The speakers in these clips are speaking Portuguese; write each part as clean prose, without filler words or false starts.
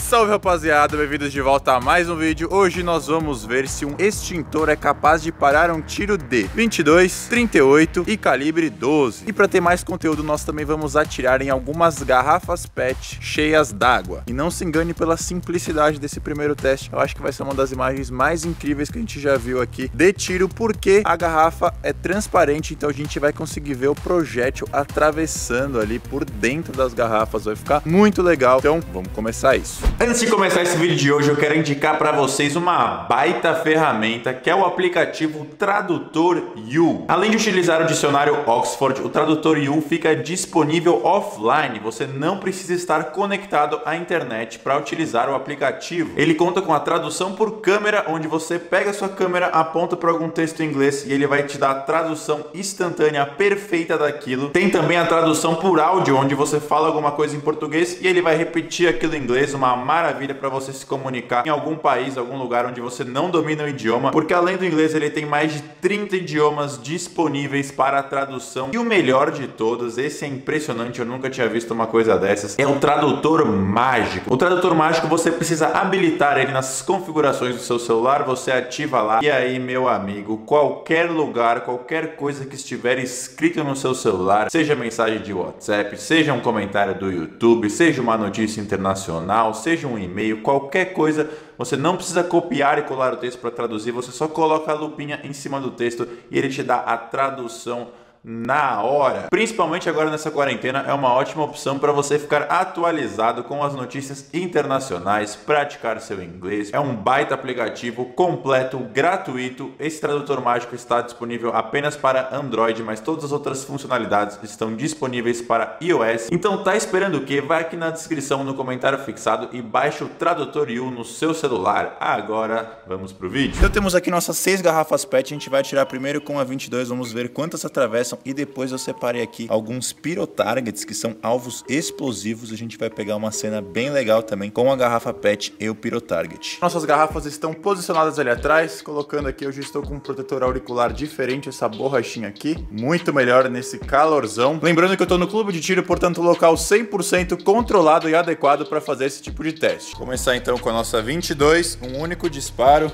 Salve rapaziada, bem-vindos de volta a mais um vídeo. Hoje nós vamos ver se um extintor é capaz de parar um tiro de 22, 38 e calibre 12. E para ter mais conteúdo nós também vamos atirar em algumas garrafas PET cheias d'água. E não se engane pela simplicidade desse primeiro teste, eu acho que vai ser uma das imagens mais incríveis que a gente já viu aqui de tiro, porque a garrafa é transparente, então a gente vai conseguir ver o projétil atravessando ali por dentro das garrafas, vai ficar muito legal. Então vamos começar isso. Antes de começar esse vídeo de hoje, eu quero indicar para vocês uma baita ferramenta que é o aplicativo Tradutor U. Além de utilizar o dicionário Oxford, o Tradutor U fica disponível offline. Você não precisa estar conectado à internet para utilizar o aplicativo. Ele conta com a tradução por câmera, onde você pega a sua câmera, aponta para algum texto em inglês e ele vai te dar a tradução instantânea perfeita daquilo. Tem também a tradução por áudio, onde você fala alguma coisa em português e ele vai repetir aquilo em inglês. Uma maravilha para você se comunicar em algum país, algum lugar onde você não domina o idioma, porque além do inglês ele tem mais de 30 idiomas disponíveis para a tradução. E o melhor de todos, esse é impressionante, eu nunca tinha visto uma coisa dessas, é o tradutor mágico. O tradutor mágico você precisa habilitar ele nas configurações do seu celular, você ativa lá e aí, meu amigo, qualquer lugar, qualquer coisa que estiver escrito no seu celular, seja mensagem de WhatsApp, seja um comentário do YouTube, seja uma notícia internacional, seja um e-mail, qualquer coisa, você não precisa copiar e colar o texto para traduzir, você só coloca a lupinha em cima do texto e ele te dá a tradução na hora. Principalmente agora nessa quarentena, é uma ótima opção para você ficar atualizado com as notícias internacionais, praticar seu inglês. É um baita aplicativo completo, gratuito. Esse tradutor mágico está disponível apenas para Android, mas todas as outras funcionalidades estão disponíveis para iOS. Então tá esperando o quê? Vai aqui na descrição, no comentário fixado e baixa o Tradutor U no seu celular. Agora vamos pro vídeo. Então temos aqui nossas 6 garrafas PET, a gente vai atirar primeiro com a 22, vamos ver quantas atravessam. E depois eu separei aqui alguns pirotargets, que são alvos explosivos. A gente vai pegar uma cena bem legal também com a garrafa PET e o pirotarget. Nossas garrafas estão posicionadas ali atrás. Colocando aqui, eu já estou com um protetor auricular diferente, essa borrachinha aqui, muito melhor nesse calorzão. Lembrando que eu estou no clube de tiro, portanto local 100% controlado e adequado para fazer esse tipo de teste. Vou começar então com a nossa 22, um único disparo.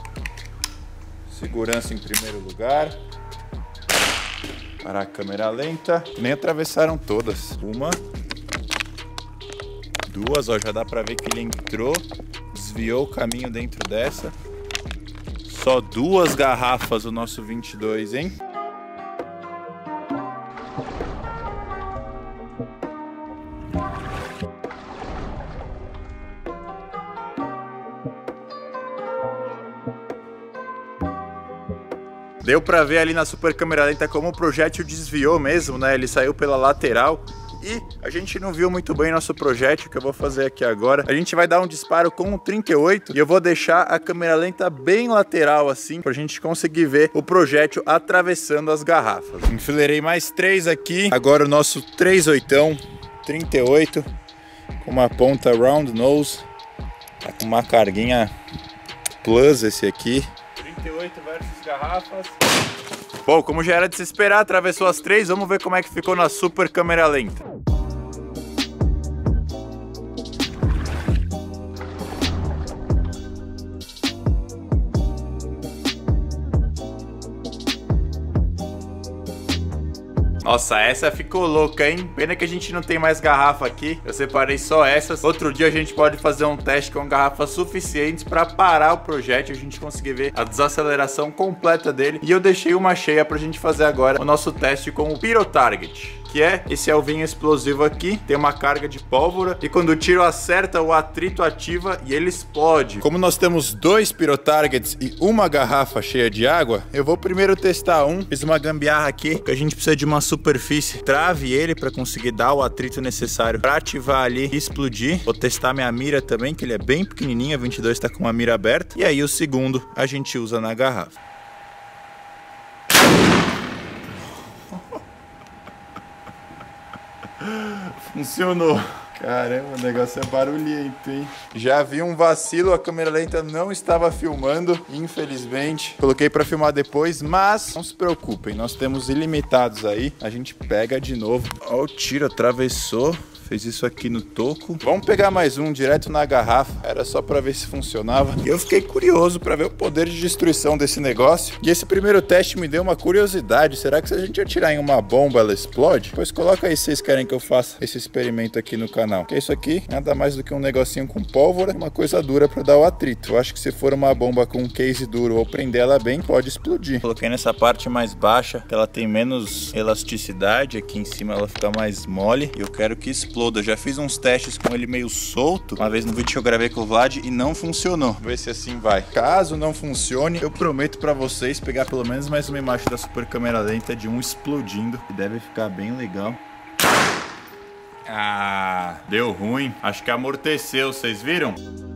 Segurança em primeiro lugar. Para a câmera lenta, nem atravessaram todas. Uma, duas, ó, já dá pra ver que ele entrou, desviou o caminho dentro dessa. Só 2 garrafas o nosso 22, hein? Deu pra ver ali na super câmera lenta como o projétil desviou mesmo, né? Ele saiu pela lateral e a gente não viu muito bem nosso projétil, que eu vou fazer aqui agora. A gente vai dar um disparo com o 38 e eu vou deixar a câmera lenta bem lateral assim, pra gente conseguir ver o projétil atravessando as garrafas. Enfileirei mais 3 aqui. Agora o nosso 38, com uma ponta round nose. Tá com uma carguinha plus esse aqui. 38 versus garrafas. Bom, como já era de se esperar, atravessou as 3. Vamos ver como é que ficou na super câmera lenta. Nossa, essa ficou louca, hein? Pena que a gente não tem mais garrafa aqui. Eu separei só essas. Outro dia a gente pode fazer um teste com garrafas suficientes para parar o projétil, a gente conseguir ver a desaceleração completa dele. E eu deixei uma cheia pra gente fazer agora o nosso teste com o pirotarget, que é esse alvinho explosivo aqui. Tem uma carga de pólvora e quando o tiro acerta, o atrito ativa e ele explode. Como nós temos 2 pirotargets e uma garrafa cheia de água, eu vou primeiro testar um. Fiz uma gambiarra aqui, que a gente precisa de uma superfície. Trave ele para conseguir dar o atrito necessário para ativar ali e explodir. Vou testar minha mira também, que ele é bem pequenininha, 22 tá com uma mira aberta. E aí o segundo a gente usa na garrafa. Funcionou. Caramba, o negócio é barulhento, hein? Já vi um vacilo, a câmera lenta não estava filmando, infelizmente. Coloquei para filmar depois, mas não se preocupem, nós temos ilimitados aí. A gente pega de novo. Ó, o tiro atravessou, fez isso aqui no toco. Vamos pegar mais um direto na garrafa. Era só pra ver se funcionava. E eu fiquei curioso pra ver o poder de destruição desse negócio. E esse primeiro teste me deu uma curiosidade. Será que se a gente atirar em uma bomba, ela explode? Pois coloca aí se vocês querem que eu faça esse experimento aqui no canal. Porque isso aqui nada mais do que um negocinho com pólvora, uma coisa dura pra dar o atrito. Eu acho que se for uma bomba com um case duro ou prender ela bem, pode explodir. Coloquei nessa parte mais baixa, que ela tem menos elasticidade. Aqui em cima ela fica mais mole. E eu quero que exploda. Eu já fiz uns testes com ele meio solto uma vez no vídeo que eu gravei com o Vlad e não funcionou. Vamos ver se assim vai. Caso não funcione, eu prometo pra vocês pegar pelo menos mais uma imagem da super câmera lenta de um explodindo, que deve ficar bem legal. Ah, deu ruim. Acho que amorteceu, vocês viram?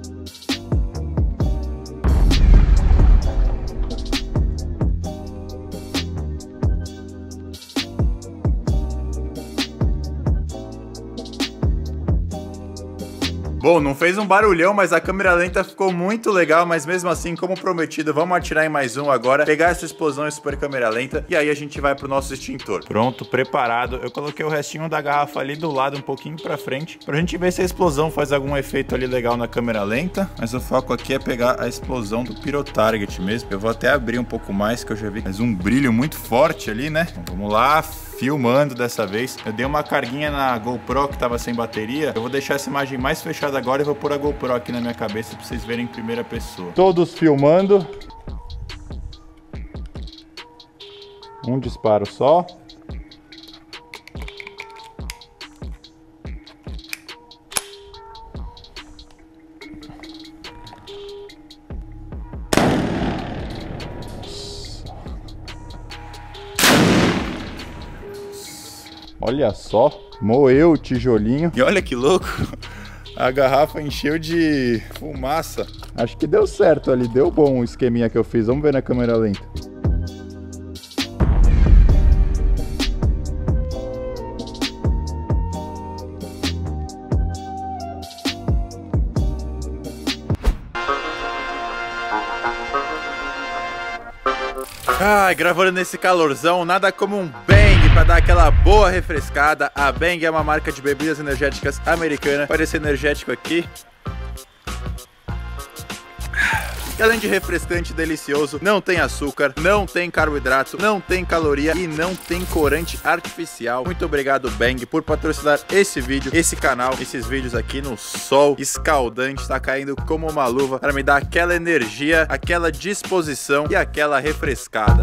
Bom, não fez um barulhão, mas a câmera lenta ficou muito legal, mas mesmo assim, como prometido, vamos atirar em mais um agora, pegar essa explosão em super câmera lenta e aí a gente vai pro nosso extintor. Pronto, preparado. Eu coloquei o restinho da garrafa ali do lado, um pouquinho pra frente, pra gente ver se a explosão faz algum efeito ali legal na câmera lenta, mas o foco aqui é pegar a explosão do Pyrotarget mesmo. Eu vou até abrir um pouco mais, que eu já vi mais um brilho muito forte ali, né? Então, vamos lá, filmando dessa vez. Eu dei uma carguinha na GoPro que tava sem bateria. Eu vou deixar essa imagem mais fechada agora e vou pôr a GoPro aqui na minha cabeça pra vocês verem em primeira pessoa. Todos filmando. Um disparo só. Olha só, moeu o tijolinho. E olha que louco, a garrafa encheu de fumaça. Acho que deu certo ali, deu bom o esqueminha que eu fiz. Vamos ver na câmera lenta. Ai, gravando nesse calorzão, nada como um Bang pra dar aquela boa refrescada. A Bang é uma marca de bebidas energéticas americana. Olha esse energético aqui. E além de refrescante e delicioso, não tem açúcar, não tem carboidrato, não tem caloria e não tem corante artificial. Muito obrigado, Bang, por patrocinar esse vídeo, esse canal, esses vídeos aqui no sol escaldante, tá caindo como uma luva para me dar aquela energia, aquela disposição e aquela refrescada.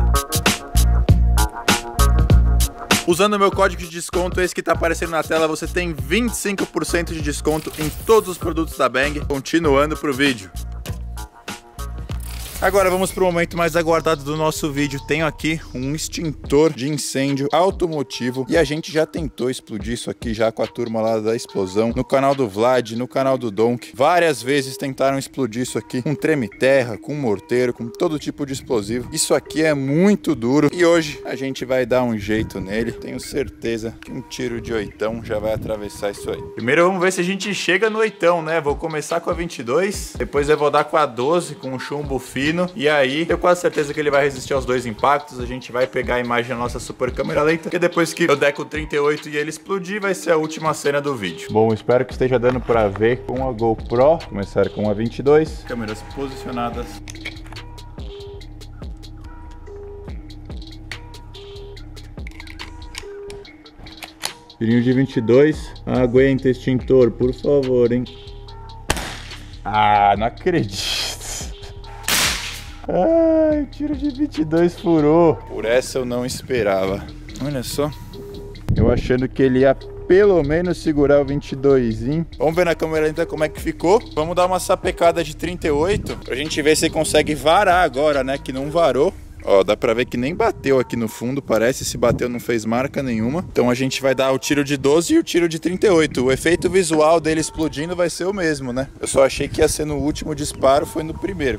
Usando o meu código de desconto, esse que tá aparecendo na tela, você tem 25% de desconto em todos os produtos da Bang. Continuando pro vídeo. Agora vamos para o momento mais aguardado do nosso vídeo. Tenho aqui um extintor de incêndio automotivo e a gente já tentou explodir isso aqui já com a turma lá da explosão, no canal do Vlad, no canal do Donk. Várias vezes tentaram explodir isso aqui com treme-terra, com morteiro, com todo tipo de explosivo. Isso aqui é muito duro e hoje a gente vai dar um jeito nele. Tenho certeza que um tiro de 8 já vai atravessar isso aí. Primeiro vamos ver se a gente chega no 8, né? Vou começar com a 22, depois eu vou dar com a 12, com um chumbo fino. E aí, tenho quase certeza que ele vai resistir aos dois impactos. A gente vai pegar a imagem da nossa super câmera lenta, porque depois que eu der com o 38 e ele explodir, vai ser a última cena do vídeo. Bom, espero que esteja dando pra ver com a GoPro. Começar com a 22. Câmeras posicionadas. Tirinho de 22. Aguenta, extintor, por favor, hein? Ah, não acredito. Ai, o tiro de 22 furou. Por essa eu não esperava. Olha só. Eu achando que ele ia pelo menos segurar o 22zinho. Vamos ver na câmera lenta como é que ficou. Vamos dar uma sapecada de 38 pra gente ver se consegue varar agora, né? Que não varou. Ó, dá pra ver que nem bateu aqui no fundo, parece. Se bateu não fez marca nenhuma. Então a gente vai dar o tiro de 12 e o tiro de 38. O efeito visual dele explodindo vai ser o mesmo, né? Eu só achei que ia ser no último disparo, foi no primeiro.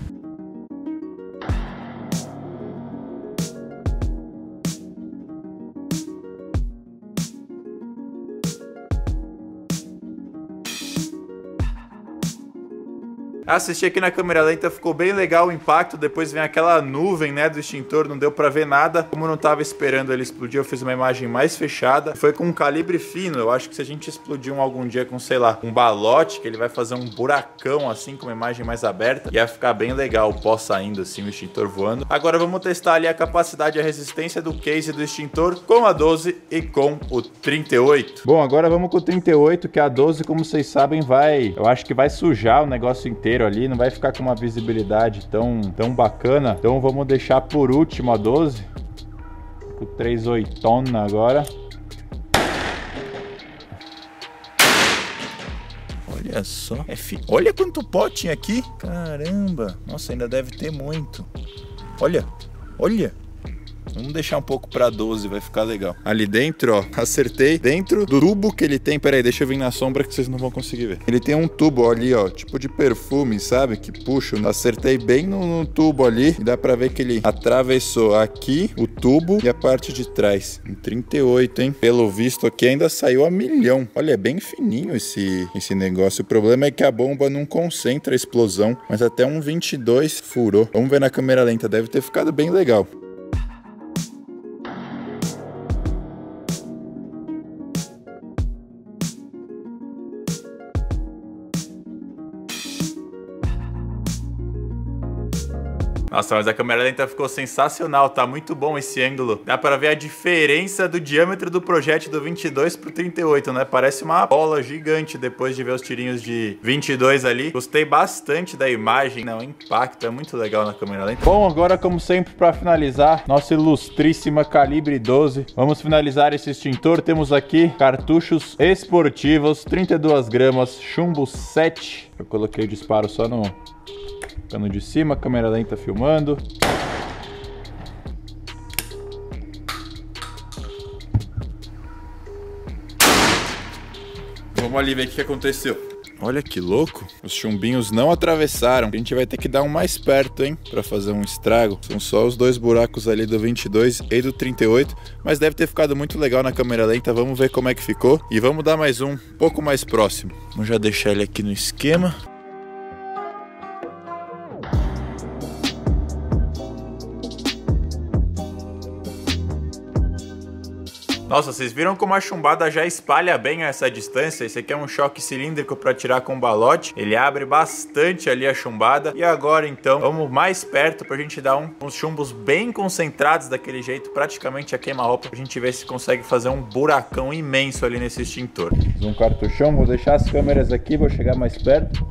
Assisti aqui na câmera lenta, ficou bem legal o impacto. Depois vem aquela nuvem, né, do extintor, não deu pra ver nada. Como eu não tava esperando ele explodir, eu fiz uma imagem mais fechada. Foi com um calibre fino. Eu acho que se a gente explodir algum dia com, sei lá, um balote, que ele vai fazer um buracão assim, com uma imagem mais aberta, ia ficar bem legal o pó saindo assim, o extintor voando. Agora vamos testar ali a capacidade e a resistência do case do extintor com a 12 e com o 38. Bom, agora vamos com o 38, que a 12, como vocês sabem, eu acho que vai sujar o negócio inteiro ali, não vai ficar com uma visibilidade tão bacana. Então vamos deixar por último a 12. O 38 agora. Olha só. Olha quanto pó tinha aqui. Caramba. Nossa, ainda deve ter muito. Olha. Olha. Vamos deixar um pouco pra 12, vai ficar legal. Ali dentro, ó, acertei dentro do tubo que ele tem. Pera aí, deixa eu vir na sombra que vocês não vão conseguir ver. Ele tem um tubo ali, ó, tipo de perfume, sabe? Que puxa. Acertei bem no tubo ali e dá pra ver que ele atravessou aqui o tubo e a parte de trás. Em 38, hein? Pelo visto aqui ainda saiu a milhão. Olha, é bem fininho esse negócio. O problema é que a bomba não concentra a explosão, mas até um 22 furou. Vamos ver na câmera lenta, deve ter ficado bem legal. Nossa, mas a câmera lenta ficou sensacional, tá muito bom esse ângulo. Dá pra ver a diferença do diâmetro do projétil do 22 pro 38, né? Parece uma bola gigante depois de ver os tirinhos de 22 ali. Gostei bastante da imagem, né? O impacto é muito legal na câmera lenta. Bom, agora como sempre pra finalizar, nossa ilustríssima calibre 12. Vamos finalizar esse extintor. Temos aqui cartuchos esportivos, 32 gramas, chumbo 7. Eu coloquei o disparo só no cano de cima, câmera lenta filmando. Vamos ali ver o que aconteceu. Olha que louco. Os chumbinhos não atravessaram. A gente vai ter que dar um mais perto, hein, pra fazer um estrago. São só os dois buracos ali do 22 e do 38. Mas deve ter ficado muito legal na câmera lenta. Vamos ver como é que ficou. E vamos dar mais um pouco mais próximo. Vamos já deixar ele aqui no esquema. Nossa, vocês viram como a chumbada já espalha bem a essa distância? Esse aqui é um choque cilíndrico para tirar com balote. Ele abre bastante ali a chumbada. E agora, então, vamos mais perto pra gente dar uns chumbos bem concentrados daquele jeito, praticamente a queima-roupa, pra gente ver se consegue fazer um buracão imenso ali nesse extintor. Um cartuchão, vou deixar as câmeras aqui, vou chegar mais perto.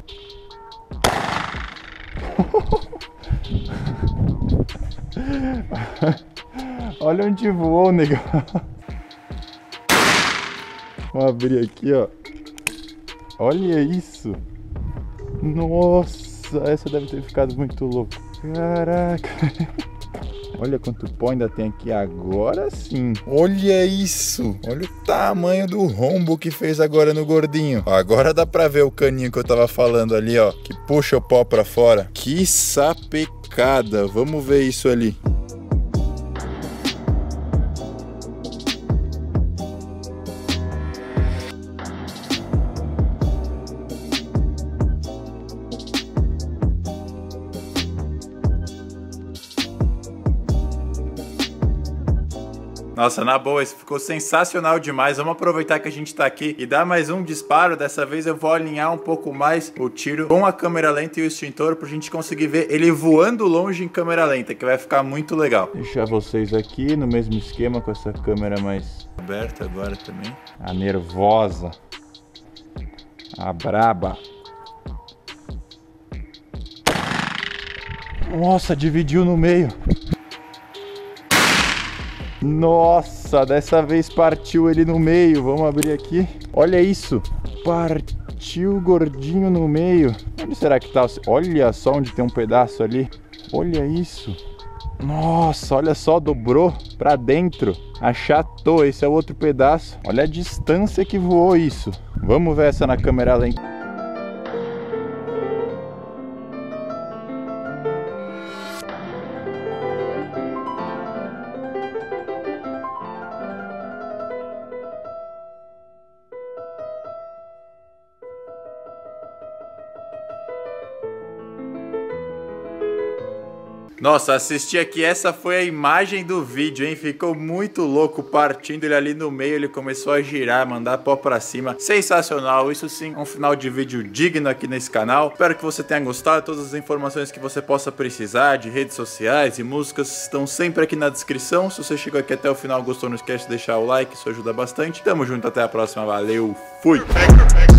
Olha onde voou o negócio. Vamos abrir aqui, ó. Olha isso. Nossa, essa deve ter ficado muito louca. Caraca. Olha quanto pó ainda tem aqui. Agora sim. Olha isso. Olha o tamanho do rombo que fez agora no gordinho. Agora dá pra ver o caninho que eu tava falando ali, ó. Que puxa o pó pra fora. Que sapecada. Vamos ver isso ali. Nossa, na boa, isso ficou sensacional demais. Vamos aproveitar que a gente tá aqui e dar mais um disparo. Dessa vez eu vou alinhar um pouco mais o tiro com a câmera lenta e o extintor pra gente conseguir ver ele voando longe em câmera lenta, que vai ficar muito legal. Deixar vocês aqui no mesmo esquema com essa câmera mais aberta agora também. A nervosa. A braba. Nossa, dividiu no meio. Nossa, dessa vez partiu ele no meio. Vamos abrir aqui. Olha isso. Partiu o gordinho no meio. Onde será que tá? Olha só onde tem um pedaço ali. Olha isso. Nossa, olha só, dobrou pra dentro. Achatou, esse é o outro pedaço. Olha a distância que voou isso. Vamos ver essa na câmera lenta. Nossa, assisti aqui, essa foi a imagem do vídeo, hein? Ficou muito louco partindo ele ali no meio, ele começou a girar, mandar pó pra cima. Sensacional, isso sim, um final de vídeo digno aqui nesse canal. Espero que você tenha gostado, todas as informações que você possa precisar de redes sociais e músicas estão sempre aqui na descrição. Se você chegou aqui até o final, gostou, não esquece de deixar o like, isso ajuda bastante. Tamo junto, até a próxima, valeu, fui!